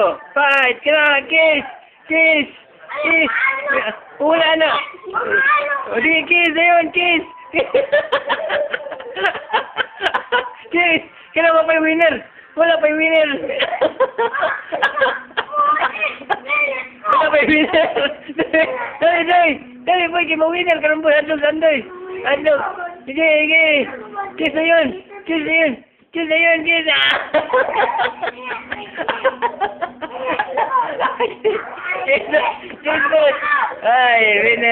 Fight! Kailangan, kiss! Kiss! Kiss! Wala na! O, sige, kiss! Ayun, kiss! Kiss! Kailangan pa yung winner! Wala pa yung winner! Wala pa yung winner! Dali, dali! Dali, boy! Kaya ma-winner! Karang boy! Handog, handog! Handog! Sige, sige! Kiss na yun! Kiss na yun! Kiss na yun! Kiss! Kiss na! Kiss na! Ay, winner!